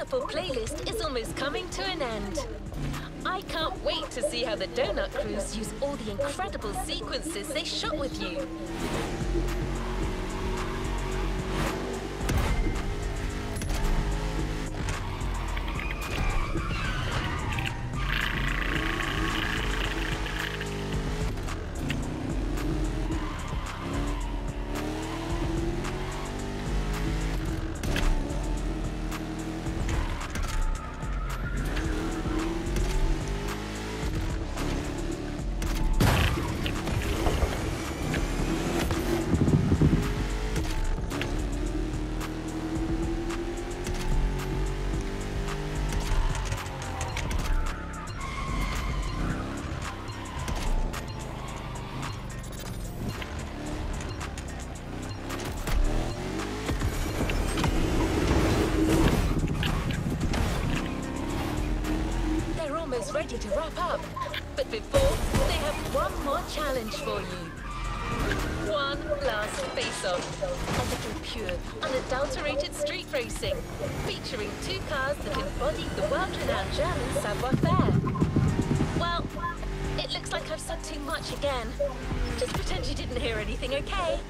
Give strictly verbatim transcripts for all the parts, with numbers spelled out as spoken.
wonderful playlist is almost coming to an end. I can't wait to see how the Donut Crews use all the incredible sequences they shot with you. Ready to wrap up, but before, they have one more challenge for you. One last face-off. A little pure, unadulterated street racing, featuring two cars that embody the world-renowned German savoir-faire. Well, it looks like I've said too much again. Just pretend you didn't hear anything, okay?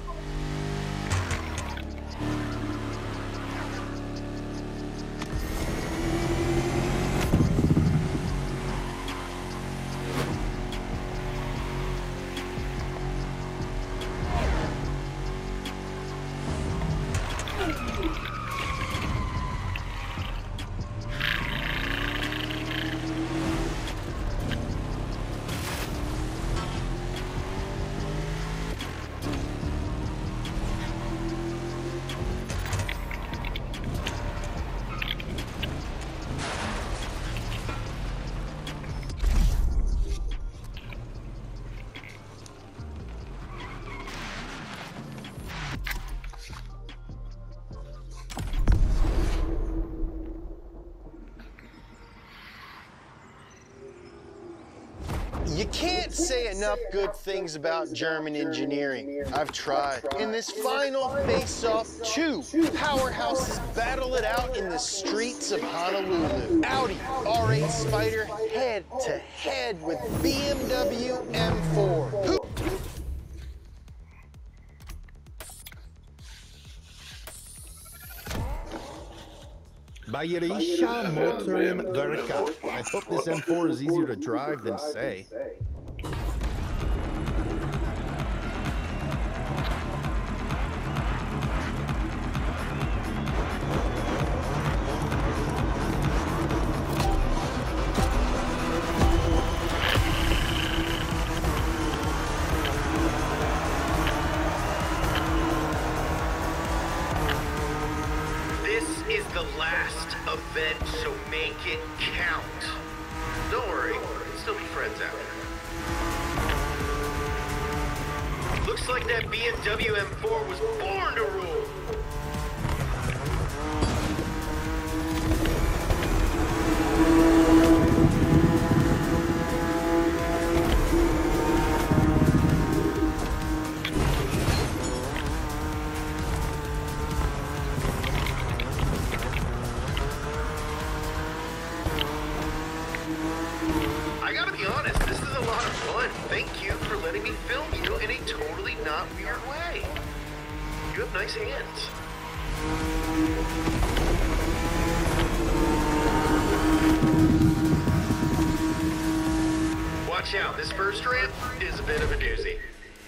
You can't say enough good things about German engineering. I've tried. In this final face-off, two powerhouses battle it out in the streets of Honolulu. Audi R eight Spider head-to-head with B M W M four. Who Bayerischer Motoren Werke. I hope this M four is easier to drive than say. Is the last event, so make it count. Don't worry, we'll still be friends after. Looks like that B M W M four was born to rule. I gotta be honest, this is a lot of fun. Thank you for letting me film you in a totally not weird way. You have nice hands. Watch out, this first ramp is a bit of a doozy.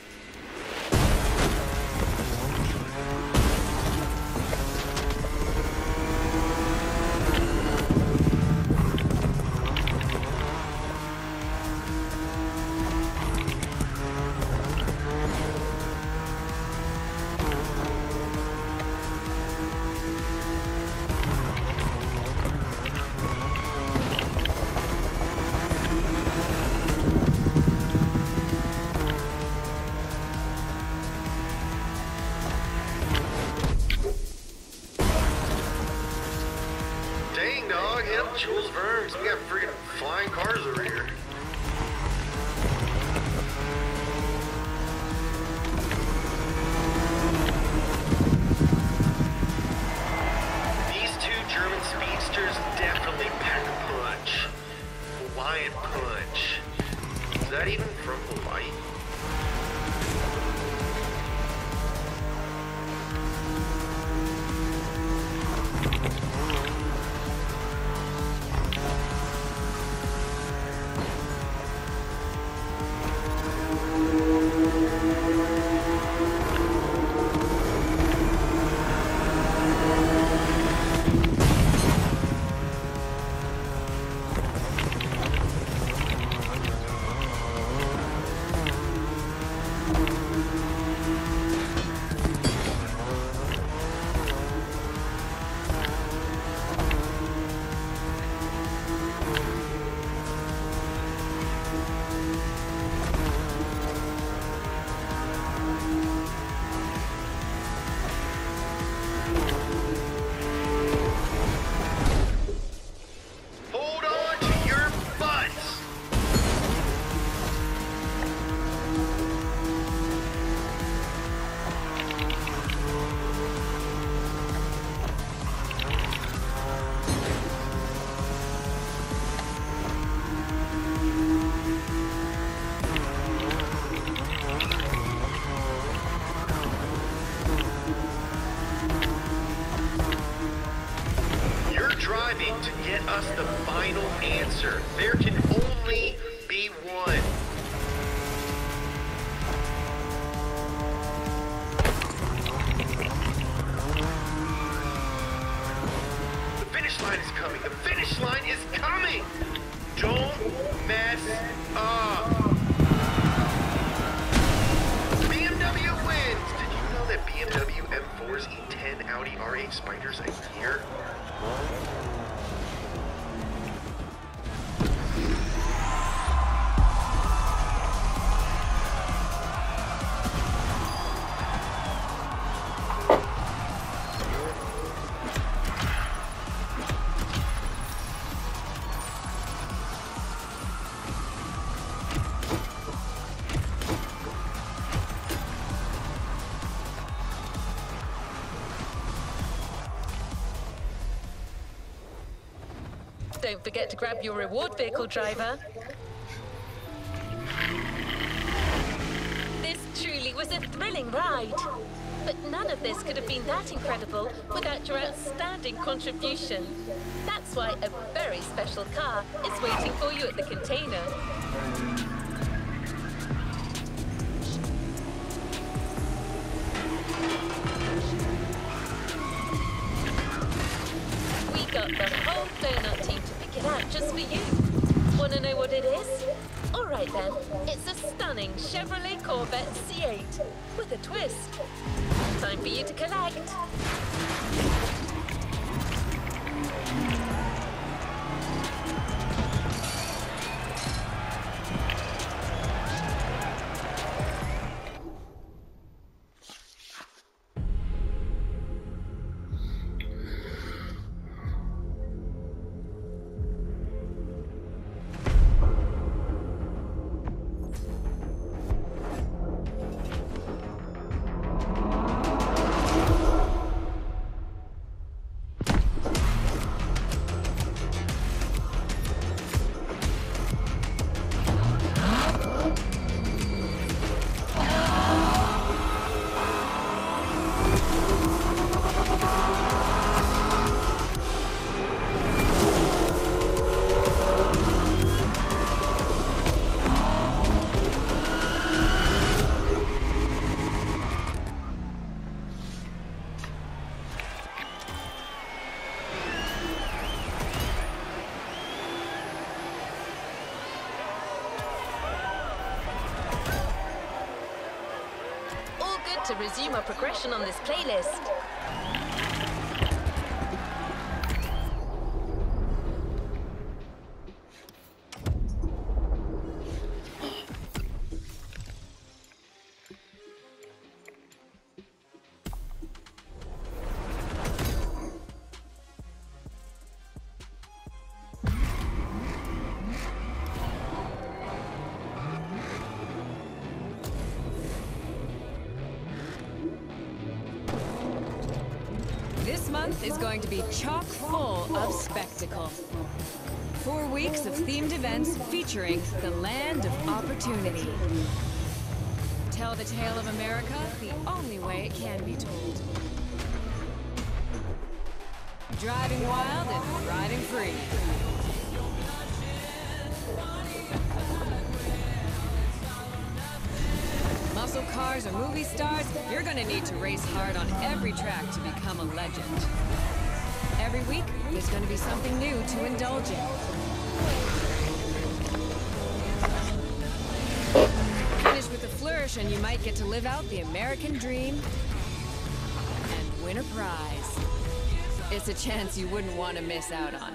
Dang, dog, yep, Jules Verne's. We got freaking flying cars over here. These two German speedsters even from Hawaii? To get us the final answer. There can only be one. The finish line is coming. The finish line is coming. Don't mess up. B M W wins. Did you know that B M W M fours eat ten Audi R eight Spiders a year? Don't forget to grab your reward vehicle, driver. This truly was a thrilling ride. But none of this could have been that incredible without your outstanding contribution. That's why a very special car is waiting for you at the container. Got the whole donut team to pick it out just for you. Want to know what it is? All right then, it's a stunning Chevrolet Corvette C eight with a twist. Time for you to collect. To resume our progression on this playlist. This month is going to be chock full of spectacle. Four weeks of themed events featuring the Land of Opportunity. Tell the tale of America the only way it can be told. Driving wild and riding free. Muscle cars or movie stars, you're gonna need to race hard on every track to become a legend. Every week, there's gonna be something new to indulge in. Finish with a flourish and you might get to live out the American dream and win a prize. It's a chance you wouldn't want to miss out on.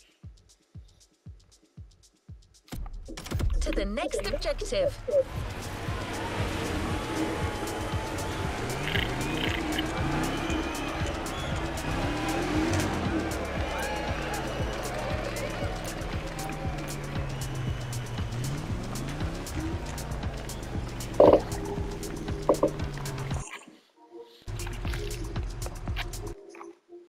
To the next objective.